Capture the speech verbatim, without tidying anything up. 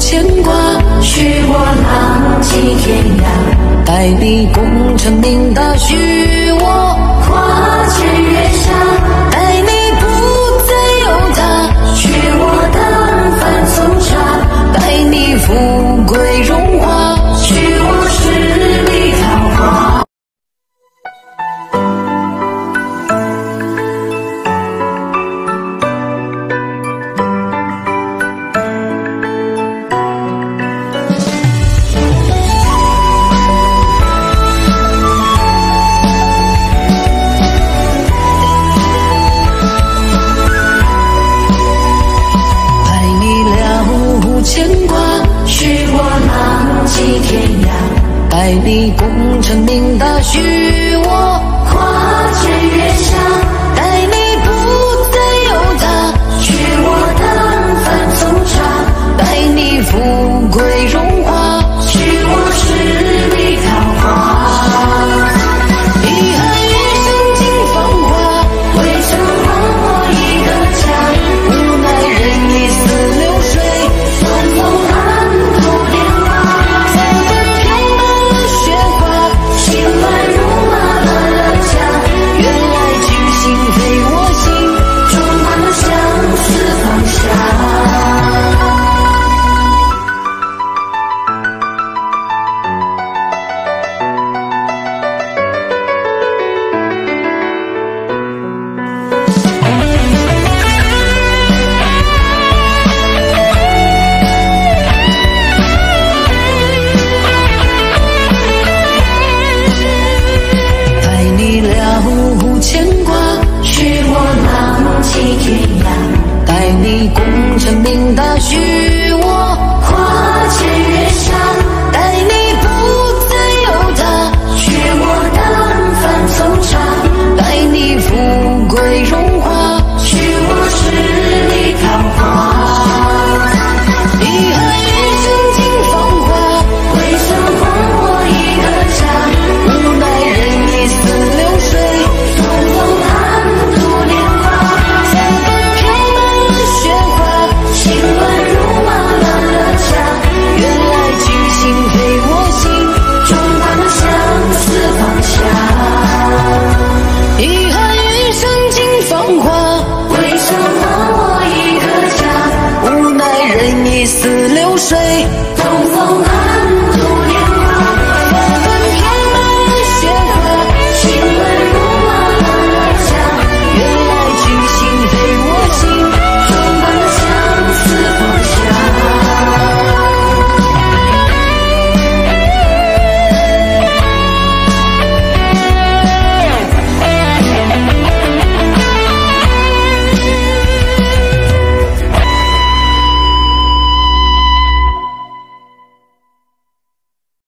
牵挂， 许我浪迹天涯， 待你功成名大，许我跨千月下， 待你不再有他， 许我当饭送茶， 待你富贵荣华， 许我十里桃花。 牵挂， 许我浪迹天涯， 待你功成名大，许我跨千月下， 待你不再有他， 许我当饭送茶， 待你富贵荣华， 许我十里桃花。 遗憾余生尽芳华， 未曾还我一个家， 无奈人已似流水， 匆匆暗度年华， 彩粉飘满了雪花， 心乱如麻乱了家， 原来君心非我心， 充满了相思放下。 牵挂， 许我浪迹天涯， 待你功成名大，许我跨千月下， 待你不再有他， 许我当饭送茶， 待你富贵荣华， 许我十里桃花。 遗憾余生尽芳华， 未曾还我一个家， 无奈人已似流水， 匆匆暗度年华， 彩粉飘满了雪花， 心乱如麻乱了家， 原来君心非我心， 充满了相思放下。 遗憾余生尽芳华， 未曾还我一个家， 无奈人已似流水， 东风暗